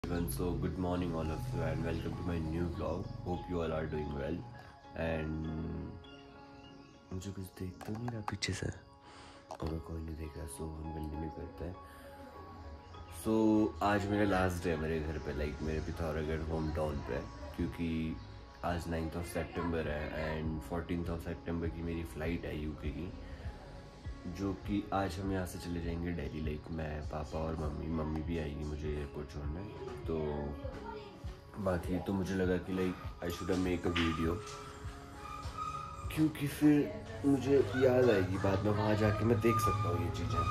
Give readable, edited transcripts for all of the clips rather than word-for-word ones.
So good morning all of you and welcome to my new vlog. Hope you all are doing well and मुझे कुछ देख तो नहीं रहा पीछे से, अगर कोई नहीं देख रहा सो हम कंटिन्यू करते हैं। सो आज मेरा लास्ट डे है मेरे घर पे, लाइक मेरे पिथौरागढ़ होम टाउन पे, क्योंकि आज 9th सितंबर है एंड 14th सितंबर की मेरी फ़्लाइट है यूके की, जो कि आज हम यहाँ से चले जाएंगे दिल्ली। लाइक मैं, पापा और मम्मी भी आएगी मुझे एयरपोर्ट छोड़ने। तो बाकी तो मुझे लगा कि like I should make a video, क्योंकि फिर मुझे याद आएगी बाद में, वहाँ जाके मैं देख सकता हूँ ये चीज़ें।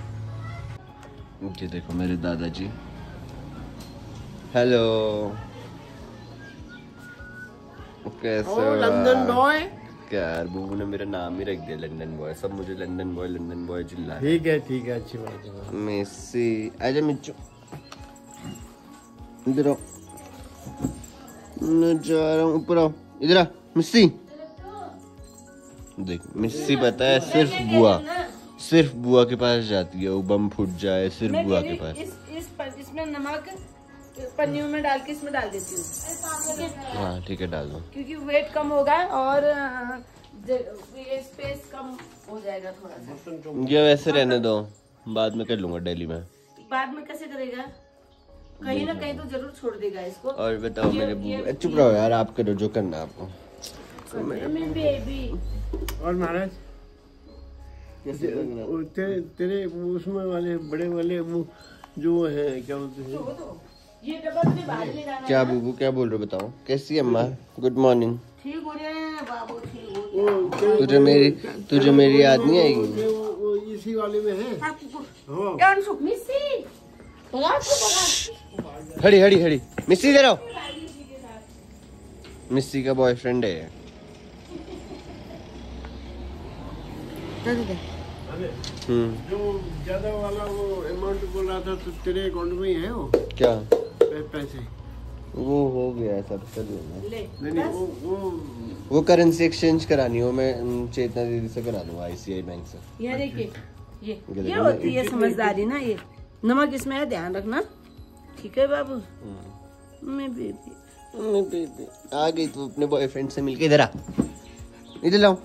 ये देखो मेरे दादाजी, हेलो, कैसे हो लंदन बॉय? क्या यार, बूबू ने मेरा नाम ही रख दिया लंदन बॉय, सब मुझे लंदन बॉय चिल्ला। ठीक है अच्छी बात है। मेसी आजा मिच्चू, इधर आओ, मैं जा रहा हूँ, ऊपर आओ, इधर आ मिस्सी। देख मिस्सी पता है सिर्फ बुआ के पास जाती है, वो बम फूट जाए सिर्फ बुआ के पास। इसमें नमक पन्नियों में डाल के इसमें डाल देती हूँ। हाँ ठीक है, डाल दो, क्योंकि वेट कम होगा और ये स्पेस कम हो जाएगा थोड़ा सा। ये वैसे रहने दो, बाद में कर लूंगा दिल्ली में। बाद में कैसे करेगा, कहीं ना कहीं तो जरूर छोड़ देगा इसको। और बताओ मेरे बूबू, चुप रहो यार, आप करो जो करना आपको। बेबी और महाराज कैसे लग रहा है? तेरे उसमें वाले बड़े वाले वो जो है क्या बोलते हैं, ये डब्बा तो बाहर ले जाना। क्या बूबू क्या बोल रहे हो, बताओ कैसी है अम्मा? Good morning. ठीक हो रहे हैं बाबू, ठीक हो तुझे मेरी याद नहीं आएगी? वो इसी वाले में है। हड़ी मिस्सी इधर आओ, मिस्सी का बॉयफ्रेंड है। जो ज्यादा वाला वो अमाउंट बोल रहा था, तो तेरे अकाउंट में ही है वो क्या पैसे? वो हो गया सब कर लेना। नहीं वो करेंसी एक्सचेंज करानी हो, मैं चेतना दीदी से करा दूंगा ICI बैंक से। ये देखिए, ये होती है समझदारी ना। ये नमक इसमें है, ध्यान रखना, ठीक है बाबू? मैं बेबी आ गई तू अपने बॉयफ्रेंड से मिलके, इधर आ, इधर लाओ।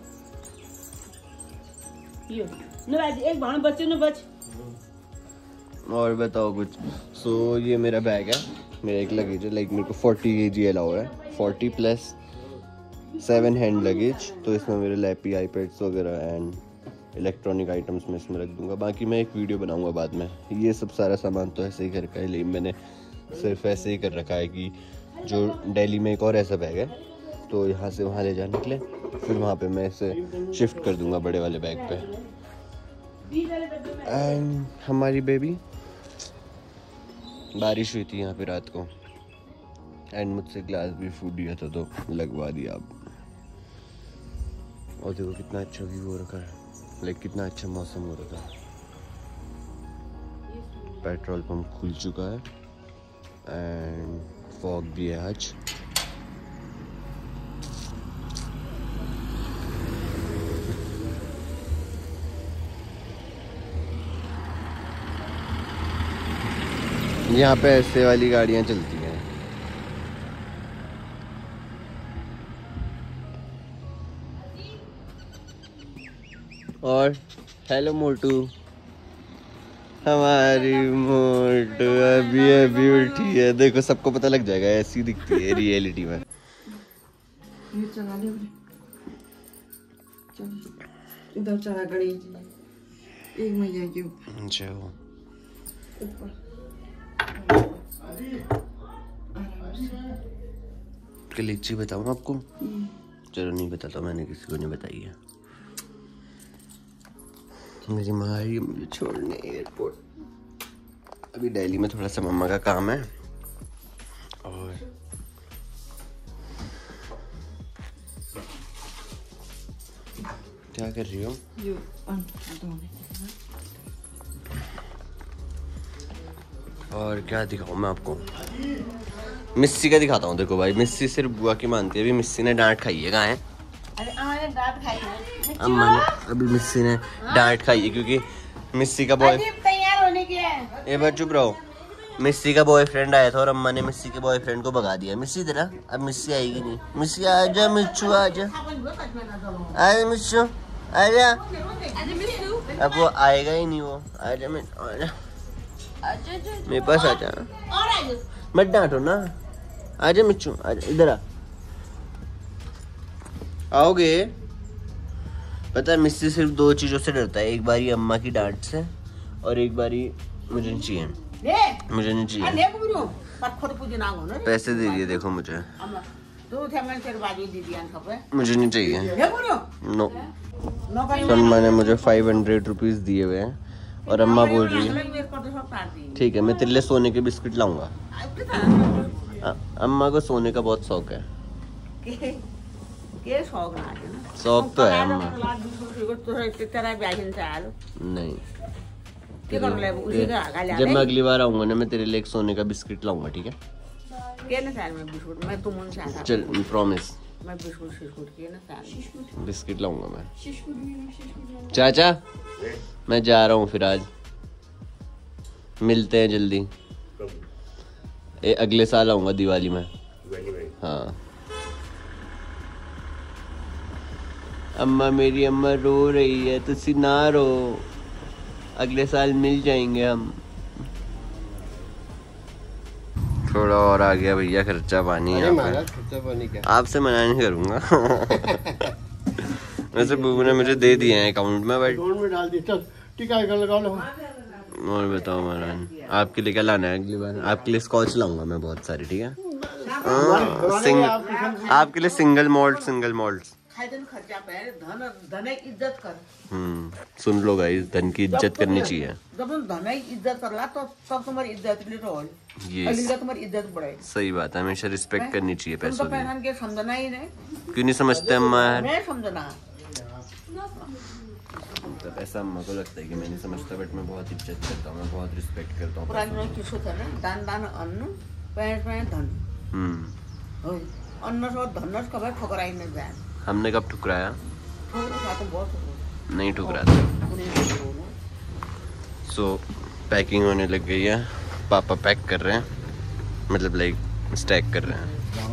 एक बाण बच्चे न बच। और बताओ कुछ। सो ये मेरा बैग है, मेरा एक लगेज है, लाइक मेरे को 40 kg अलाउ है, 40 प्लस 7 हैंड लगेज। तो इसमें मेरे लैपी, आईपैड्स वगैरह एंड इलेक्ट्रॉनिक आइटम्स में इसमें रख दूंगा। बाकी मैं एक वीडियो बनाऊंगा बाद में। ये सब सारा सामान तो ऐसे ही घर का है, लेकिन मैंने सिर्फ ऐसे ही कर रखा है कि जो दिल्ली में एक और ऐसा बैग है, तो यहाँ से वहाँ ले जाने के लिए, फिर वहाँ पे मैं इसे शिफ्ट कर दूंगा बड़े वाले बैग पे। एंड हमारी बेबी, बारिश हुई थी यहाँ पे रात को एंड मुझसे ग्लास भी फूट गया था, तो लगवा दिया अब। और देखो कितना अच्छा व्यू हो रखा है, लाइक कितना अच्छा मौसम हो रखा है। पेट्रोल पंप खुल चुका है एंड फॉग भी है आज। यहाँ पे ऐसे वाली गाड़ियाँ चलती हैं। और हेलो मोटू, हमारी मोटू अभी उठी है। देखो सबको पता लग जाएगा, ऐसी दिखती है रियलिटी में। ये चला ले, इधर चला गड़ी, एक महीने के ऊपर लीची बताऊँ आपको? चलो नहीं बताता, मैंने किसी को नहीं बताई है। मेरी माँ आई मुझे छोड़ने एयरपोर्ट। अभी दिल्ली में थोड़ा सा मम्मा का काम है। और क्या कर रही हो? और क्या दिखाऊं मैं आपको? मिस्सी का दिखाता हूँ। देखो भाई, मिस्सी सिर्फ बुआ की मानती है। अभी मिस्सी ने डांट खाई है। कहाँ है? अम्मा ने अभी मिस्सी ने डांट खाई है, क्योंकि मिस्सी का बॉय तैयार होने की है। ए बार चुप रहो। मिस्सी का बॉयफ्रेंड आया था और अम्मा ने मिस्सी के बॉयफ्रेंड को भगा दिया। मिस्सी तेरा अब मिस्सी आएगी नहीं। मिस्सी आजा, मिच्चू आजा, आजा मिच्चू आजा। अब वो आएगा ही नहीं, वो आजा, मेरे पास आजा, मत डांटो ना। आजा मिच्चू आजा, इधर आओगे। पता है मिस्सी सिर्फ 2 चीजों से डरता है, एक बारी अम्मा की डांट से और एक बारी मुझे नहीं चाहिए, मुझे नहीं चाहिए। पैसे दे दिए देखो मुझे, मुझे नहीं चाहिए। नो, अम्मा ने मुझे 500 रुपीज दिए हुए हैं और अम्मा बोल रही है ठीक है मैं तेरे लिए सोने के बिस्किट लाऊंगा। अम्मा को सोने का बहुत शौक है। शौक तो है अम्मा। नहीं, जब मैं अगली बार आऊंगा ना मैं तेरे लिए एक सोने का बिस्किट लाऊंगा, ठीक है? चल प्रॉमिस, बिस्किट लाऊंगा मैं। चाचा मैं जा रहा हूँ फिर, आज मिलते हैं जल्दी। अगले साल आऊंगा दिवाली में। हाँ अम्मा, मेरी अम्मा रो रही है, तुसी ना रो, अगले साल मिल जाएंगे हम। थोड़ा और आ गया भैया खर्चा पानी। खर्चा पानी क्या, आपसे मना नहीं करूंगा। वैसे बुबू ने मुझे दे दिए हैं अकाउंट में, बट डाल दी। चल टीका लगा लो। और बताओ महाराज, आपके लिए क्या लाना है अगली बार? आपके लिए स्कॉच लाऊंगा मैं बहुत सारी, ठीक है? आपके लिए सिंगल मॉल्ट सुन लो गाइस, धन की इज्जत करनी चाहिए। जब धन इज्जत करला तो तब तुम्हारी इज्जत ये तुम्हारी इज्जत बढ़े। सही बात है, हमेशा रिस्पेक्ट करनी चाहिए पैसों की। के समझना ही नहीं, क्यों नहीं समझते अम्मा? मैं समझना तब ऐसा अम्मा को लगता है कि मैं नहीं समझता, बट मैं बहुत इज्जत करता हूँ, मैं बहुत रिस्पेक्ट करता हूँ। दान दान अन्न पैर पैर धन, अन्न सो धन कब ठुकराई नहीं जाए। हमने कब ठुकराया? नहीं ठुकरा। सो पैकिंग होने लग गई है, पापा पैक कर रहे हैं, मतलब लाइक स्टैक कर रहे हैं।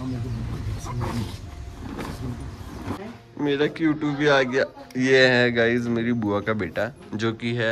मेरा क्यूटू भी आ गया। ये है गाइस मेरी बुआ का बेटा, जो कि है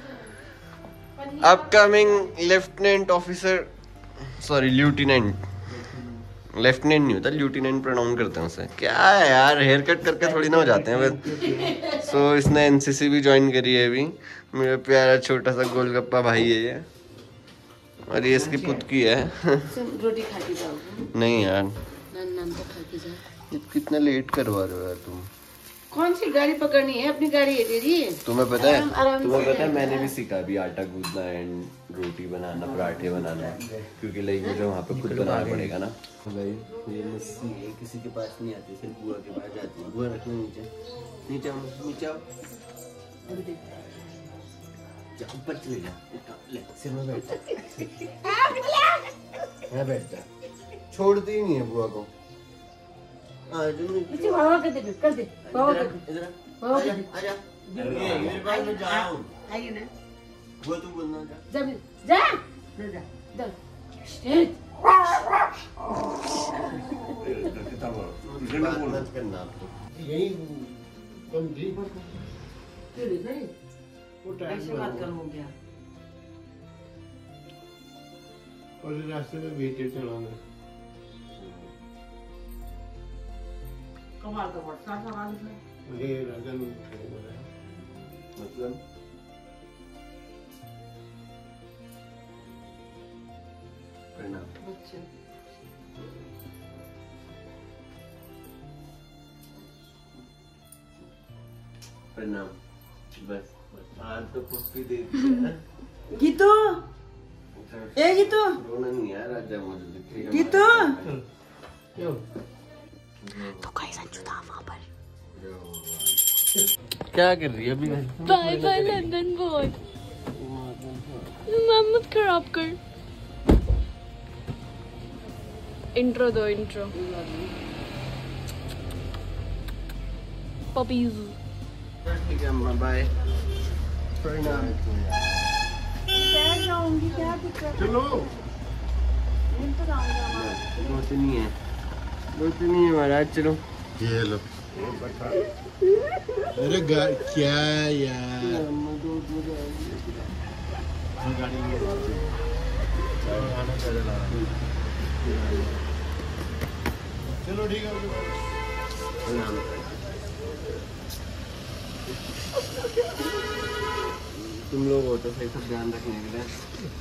upcoming lieutenant officer, sorry lieutenant. Lieutenant नहीं होता, ल्यूटिनेंट प्रोनाउन करते हैं उसे। क्या है यार, हेयर कट करके थोड़ी ना हो जाते हैं बस। सो इसने एनसीसी भी ज्वाइन करी है अभी। मेरा प्यारा छोटा सा गोलगप्पा भाई है ये, और ये इसकी पुत की है। रोटी खाती जाओ। नहीं यार, नान तो खाती जाओ। कितना लेट करवा रहे हो यार तुम। कौन सी गाड़ी पकड़नी है? अपनी गाड़ी है तेरी। तुम्हें पता है मैंने भी सीखा अभी आटा गूंदना एंड रोटी बनाना, पराठे बनाना, क्योंकि लाइक मुझे वहाँ पे खुद बनाना पड़ेगा ना। भाई ये मिस्सी है, किसी के पास नहीं आती, सिर्फ बुआ के पास जाती है। बुआ रखना नीचे, नीचे आओ, नीचे आओ, ऊपर चले जा, ले सिर में बैठ जा, बैठ जा, छोड़ती ही नहीं है बुआ को। नीचे बाबा कर दे, कर दे बाबा, कर दे बाबा, आजा मेरे पास में जा। आइए ना, वो तू बोलना जा, जा जा जा जा। मत करना यही कम जी वो ऐसे बात कर हो गया। और रास्ते में भीतर चलाना कमाल का वर्षा सवाल है। ये राजन मतलब प्रणाम। बस आज तो पुष्पी दे दी है। गीतू, ए गीतू, रोना नहीं यार, आजा मुझे दिखेगा। गीतू क्यों तो कहीं संजू था वहाँ पर। क्या कर रही है अभी? Bye bye London boy. मत खराब कर। इंट्रो दो, इंट्रो। पपीज। ठीक है अम्मा, बाय। प्रणाम। जाऊंगी, क्या दिक्कत? चलो नींद तो जाऊंगा। दो तो नहीं है महाराज, चलो। ये लो। अरे क्या यार, चलो ठीक है। तुम लोग हो तो सही, सब ध्यान रखने के लिए।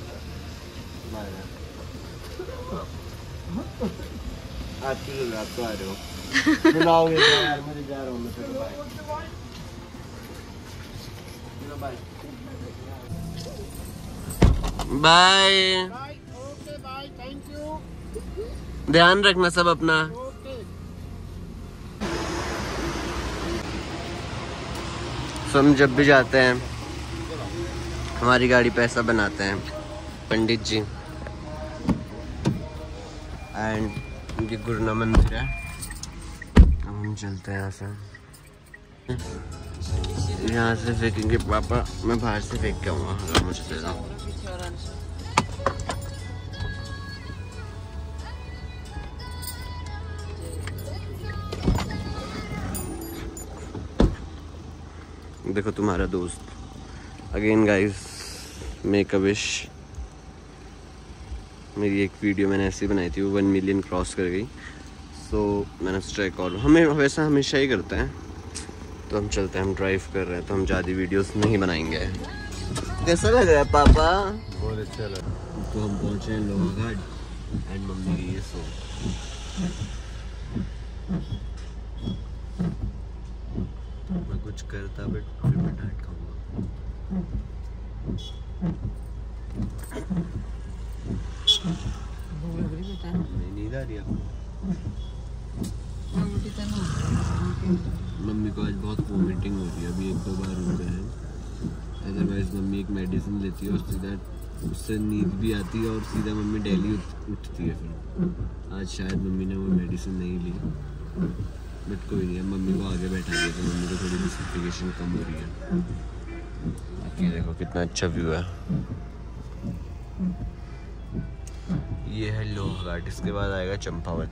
आप तो आ रहे हो, बुलाओगे यार, मुझे जा रहा हूँ मैं, चलो bye. Bye. Okay bye, thank you. ध्यान रखना सब अपना। हम जब भी जाते हैं हमारी गाड़ी पे ऐसा बनाते हैं पंडित जी। एंड ये गुरुना मंदिर है। अब हम चलते हैं यहाँ से। यहाँ से फेंकेंगे पापा, मैं बाहर से फेंक के आऊँगा अगर मुझे दे दो। देखो तुम्हारा दोस्त again guys, make a wish. मेरी एक वीडियो मैंने ऐसी बनाई थी, वो 1 मिलियन क्रॉस कर गई। सो मैंने स्ट्राइक और हमें वैसा हमेशा ही करते हैं। तो हम चलते हैं, हम ड्राइव कर रहे हैं तो हम ज़्यादा वीडियोस नहीं बनाएंगे। कैसा लग रहा है पापा? बहुत अच्छा लगा। तो हम पहुँचे हैं लोहागढ़ एंड मम्मी की ये सो। मैं कुछ करता बट फिर मैं डांट खाऊंगा। नहीं, नींद आ रही है आपको? मम्मी को आज बहुत वोमिटिंग हो रही है, अभी 1-2 बार हो गए हैं। अदरवाइज मम्मी एक मेडिसिन लेती है और सीधा उससे नींद भी आती है और सीधा मम्मी डेली उठती है। फिर आज शायद मम्मी ने वो मेडिसिन नहीं ली, बट कोई नहीं, मम्मी को आगे बैठा दिया तो मम्मी को थोड़ी सी सफोकेशन कम हो रही है। बाकी देखो कितना अच्छा व्यू है। ये है लोहागढ़, इसके बाद आएगा चंपावत।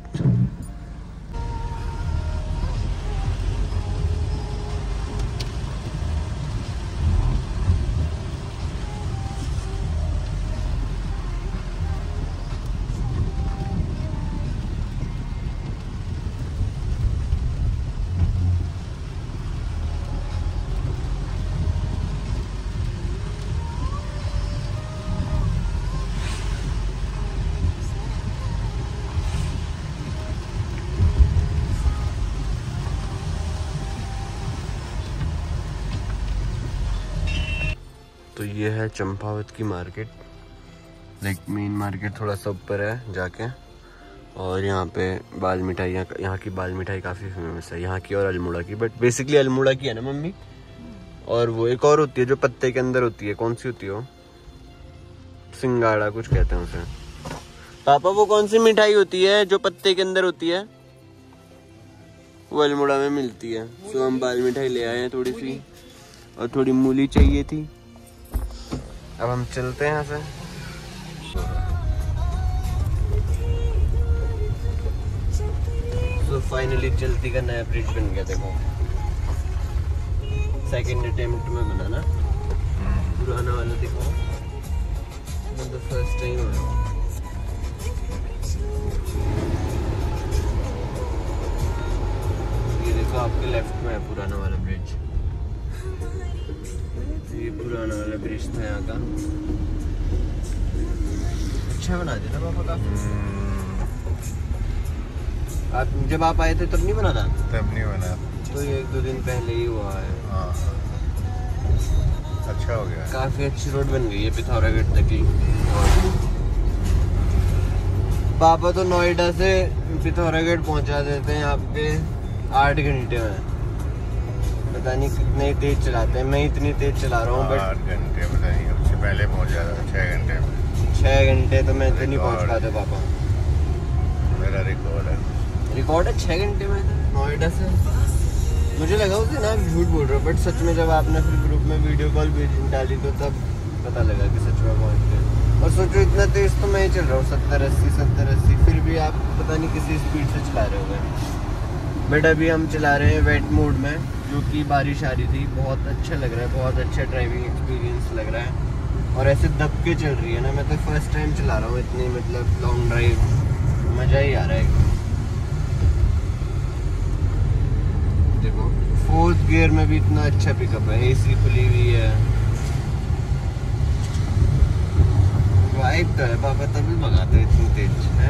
तो ये है चंपावत की मार्केट, लाइक मेन मार्केट थोड़ा सा ऊपर है जाके। और यहाँ पे बाल मिठाइयाँ, यहाँ की बाल मिठाई काफ़ी फेमस है, यहाँ की और अल्मोड़ा की, बट बेसिकली अल्मोड़ा की है ना मम्मी। और वो एक और होती है जो पत्ते के अंदर होती है, कौन सी होती है वो? सिंगाड़ा कुछ कहते हैं उसे। पापा वो कौन सी मिठाई होती है जो पत्ते के अंदर होती है? वो अल्मोड़ा में मिलती है। सो हम बाल मिठाई ले आए हैं थोड़ी सी, और थोड़ी मूली चाहिए थी। अब हम चलते हैं यहाँ से। तो फाइनली चलती का नया ब्रिज बन गया, देखो। सेकंड अटेम्प्ट में बना ना, पुराना वाला देखो, मतलब फर्स्ट टाइम है। ये देखो आपके लेफ्ट में है पुराना वाला ब्रिज। ये पुराना वाला ब्रिज था यहाँ का, अच्छा बना दिया ना पापा काफी। आप जब आप आए थे तब नहीं बना था? तब नहीं बना, तो ये 1-2 दिन पहले ही हुआ है। हाँ अच्छा हो गया। काफी अच्छी रोड बन गई है पिथौरागढ़ तक की। पापा तो नोएडा से पिथौरागढ़ पहुंचा देते हैं आपके 8 घंटे में। पता नहीं कितने तेज चलाते हैं, मैं इतनी तेज चला रहा हूँ बट 8 घंटे पता नहीं, उससे पहले पहुंच जाता 6 घंटे में। 6 घंटे तो मैं इतनी पहुंच पाते पापा। मेरा रिकॉर्ड है। रिकॉर्ड है 6 घंटे में नोएडा से। मुझे लगा उसे ना झूठ बोल रहा हूँ, बट सच में जब आपने फिर ग्रुप में वीडियो कॉल डाली तो तब पता लगा कि सच में पहुँच गए। और सोचो इतना तेज़ तो मैं ही चल रहा हूँ, 70-80, फिर भी आप पता नहीं किसी स्पीड से चला रहे होंगे। बट अभी हम चला रहे हैं वेट मोड में, जो कि बारिश आ रही थी। बहुत अच्छा लग रहा है, बहुत अच्छा ड्राइविंग एक्सपीरियंस लग रहा है। और ऐसे दब के चल रही है ना, मैं तो फर्स्ट टाइम चला रहा हूँ इतनी मतलब लॉन्ग ड्राइव, मज़ा ही आ रहा है। देखो 4th गियर में भी इतना अच्छा पिकअप है, AC खुली हुई है, वाइब तो है पापा, तभी भगाते हैं इतनी तेज है।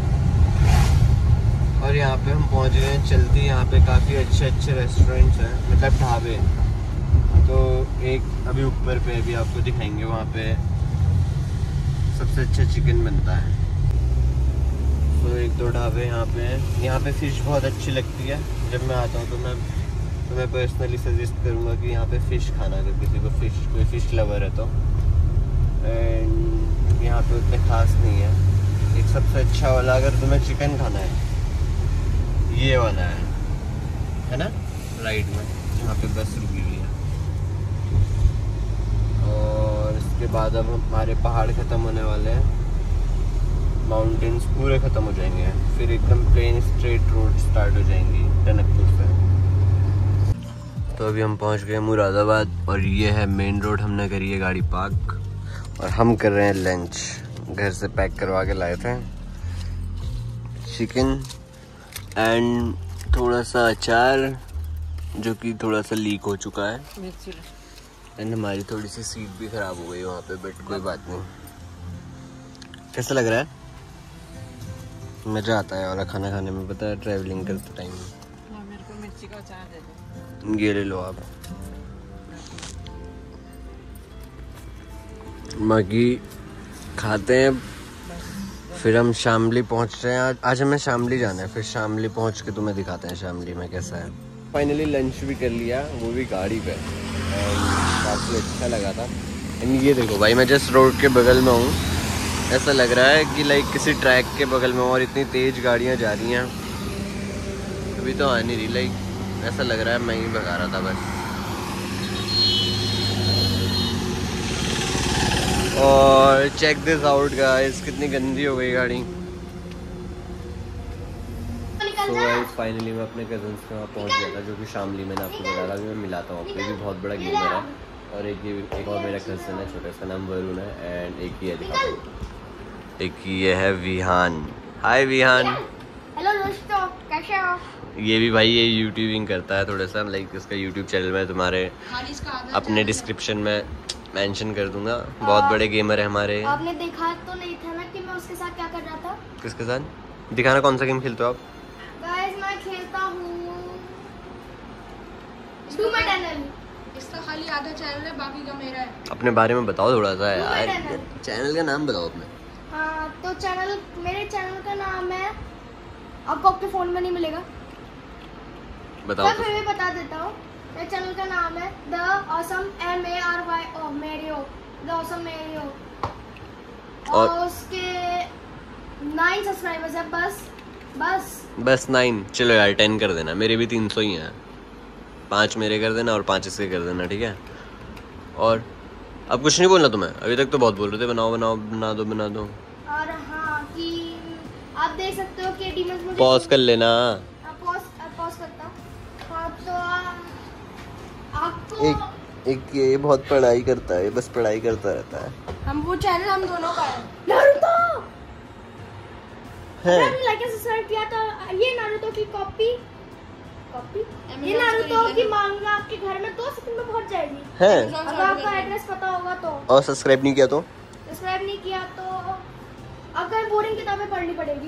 और यहाँ पे हम पहुँच गए हैं चलती। यहाँ पे काफ़ी अच्छे अच्छे रेस्टोरेंट्स हैं, मतलब ढाबे। तो एक अभी ऊपर पे अभी आपको दिखाएंगे, वहाँ पे सबसे अच्छा चिकन बनता है। तो 1-2 ढाबे यहाँ पे हैं। यहाँ पे फ़िश बहुत अच्छी लगती है। जब मैं आता हूँ तो मैं पर्सनली सजेस्ट करूँगा कि यहाँ पे फ़िश खाना, अगर किसी को कोई फ़िश लवर है तो। एंड यहाँ पे उतने खास नहीं है। एक सबसे अच्छा वाला अगर तुम्हें चिकन खाना है, ये वाला है ना, राइट में, यहाँ पे बस रुकी हुई है। और इसके बाद अब हमारे पहाड़ ख़त्म होने वाले हैं, माउंटेन्स पूरे ख़त्म हो जाएंगे, फिर एकदम प्लेन स्ट्रेट रोड स्टार्ट हो जाएंगी टनकपुर से। तो अभी हम पहुंच गए मुरादाबाद, और ये है मेन रोड। हमने करी है गाड़ी पार्क और हम कर रहे हैं लंच। घर से पैक करवा के लाए थे चिकन एंड थोड़ा सा अचार, जो कि थोड़ा सा लीक हो चुका है। एंड हमारी थोड़ी सी सीट भी ख़राब हो गई वहाँ पे, बट कोई बात नहीं। कैसा लग रहा है? मज़ा आता है वाला खाना खाने में, पता है, ट्रैवलिंग करते टाइम। मेरे को मिर्ची का अचार दे दो। ये ले लो आप। बाकी खाते हैं, फिर हम शामली पहुंच रहे हैं। आज हमें शामली जाना है, फिर शामली पहुंच के तुम्हें दिखाते हैं शामली में कैसा है। फाइनली लंच भी कर लिया, वो भी गाड़ी पे, काफ़ी अच्छा लगा था। एंड ये देखो भाई, मैं जस्ट रोड के बगल में हूँ। ऐसा लग रहा है कि लाइक किसी ट्रैक के बगल में, और इतनी तेज़ गाड़ियाँ जा रही हैं। अभी तो आ नहीं रही, लाइक ऐसा लग रहा है मैं ही भगा रहा था बस। और चेक दिस आउट गाइस, कितनी गंदी हो गई गाड़ी। तो गाइस फाइनली मैं अपने कजन्स के वहाँ पहुँच गया था, जो कि शामली, मैंने आपको बताया था कि मैं मिलाता हूँ आपको। ये भी बहुत बड़ा गेमर है। और एक और मेरा कज़न है छोटा, इसका नाम वरुण है। एंड एक ये दिखाता हूँ, एक ये है विहान। हाय विहान। हेलो दोस्तों, कैसे हो? ये भी भाई ये यूट्यूबिंग करता है थोड़ा सा, लाइक इसका यूट्यूब चैनल में तुम्हारे अपने डिस्क्रिप्शन में मेंशन कर दूंगा। बहुत बड़े गेमर है हमारे। आपने देखा तो नहीं था ना कि मैं उसके साथ क्या कर रहा था? किसके साथ? दिखाना, कौन सा गेम खेलते हो आप? गाइस मैं खेलता हूँ डूमेटनल। इसका खाली आधा चैनल है, बाकी का मेरा है। अपने बारे में बताओ थोड़ा सा यार, चैनल का नाम बताओ अपने। हाँ तो चैनल, मेरे चैनल का नाम है, आपको आपके फोन में नहीं मिलेगा, बताओ मैं तो। फिर भी बता देता हूँ। मेरे चैनल का नाम है the awesome MARYO Mario, the awesome Mario. और उसके 9 सब्सक्राइबर्स है बस 9। चलो यार 10 कर देना, मेरे भी 300 ही हैं। 5 मेरे कर देना और 5 इसके कर देना, ठीक है? और अब कुछ नहीं बोलना तुम्हें? अभी तक तो बहुत बोल रहे थे बनाओ बनाओ, बना दो। और हाँ कि आप देख सकते हो कि डीमंस मुझे पॉज कर लेना। पॉज करता। हाँ तो आपको एक ये बहुत पढ़ाई करता है, बस पढ़ाई करता रहता है। हम वो चैनल हम दोनों का है। नारुतो है। आपने लाइक एंड सब्सक्राइब किया तो ये नारुतो की कॉपी ये नारुतो की मांगा आपके घर में 2 सेकंड में पहुंच जाएगी। है। अगर आपका एड्रेस पता होगा तो। और सब्सक्राइब नहीं किया तो? सब्सक्राइब नहीं किया तो आपको बोरिंग किताबें पढ़नी पड़ेगी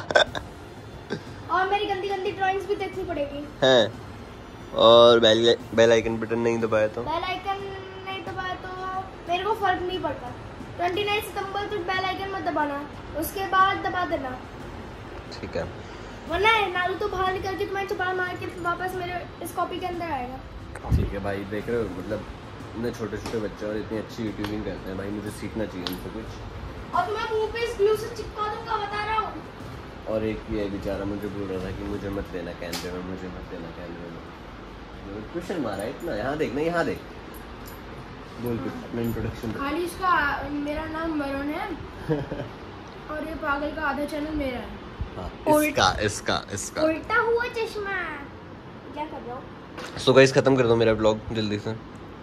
और मेरी गंदी गंदी ड्राइंग्स भी देखनी पड़ेगी। है। और बेल आइकन बटन नहीं दबाया तो? बेल आइकन नहीं दबाया तो मेरे को फर्क नहीं पड़ता। 29 सितंबर तक बेल आइकन मत दबाना, उसके बाद दबा देना, ठीक है? वरना नारुतो बाहर निकल के तुम्हें छुपा मार के वापस मेरे इस कॉपी के अंदर आएगा। ठीक है भाई, देख रहे हो मतलब इतने छोटे छोटे बच्चे और इतनी अच्छी यूट्यूबिंग करते हैं भाई, मुझे सीखना चाहिए उनसे कुछ। और तुम्हें मुंह पे इस ग्लू से चिपका दूंगा, बता रहा हूँ। और एक ये बेचारा मुझे बोल रहा था कि मुझे मत लेना कैमरे में, मुझे मत लेना कैमरे में। क्वेश्चन मारा है इतना। यहाँ देख ना, यहाँ देख, बोल कुछ अपना इंट्रोडक्शन दे। खाली इसका मेरा नाम वरुण है और ये पागल का आधा चैनल मेरा है। हाँ, इसका उल्टा हुआ चश्मा क्या कर रहा हूँ। सो गाइस खत्म कर दो मेरा ब्लॉग जल्दी से।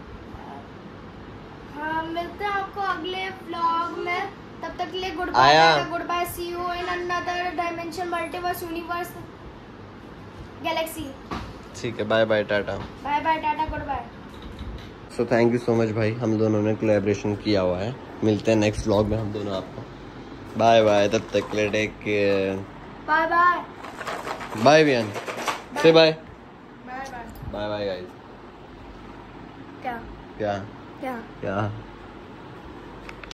हाँ मिलते हैं आपको अगले व्लॉग में, तब तक के लिए गुड आया। Bye, goodbye, see you in another dimension, multiverse, universe, galaxy. ठीक है, बाय बाय टाटा। बाय बाय टाटा goodbye. So thank you so much भाई, हम दोनों ने कोलैबोरेशन किया हुआ है। मिलते हैं नेक्स्ट व्लॉग में हम दोनों आपको। बाय बाय, तब तक के लिए take care. Bye bye bye Vian, से bye bye bye. Bye bye guys. क्या क्या क्या क्या